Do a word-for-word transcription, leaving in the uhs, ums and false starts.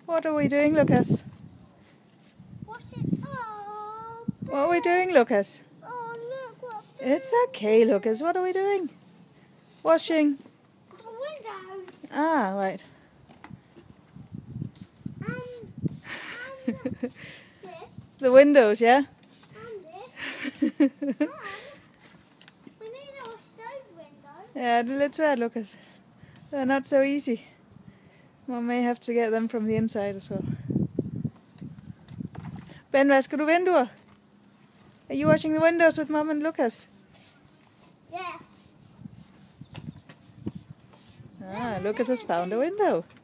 What are we doing, Lucas? Wash it up. What are we doing, Lucas? Oh, look what. It's okay, Lucas. What are we doing? Washing. The windows. Ah, right. Um, and this. The windows, yeah? And this. Mum, we need to wash those windows. Yeah, let's try, Lucas. They're not so easy. Mum may have to get them from the inside as well. Ben, vasker du vinduer? Are you washing the windows with Mum and Lucas? Yeah. Ah, Lucas has found a window.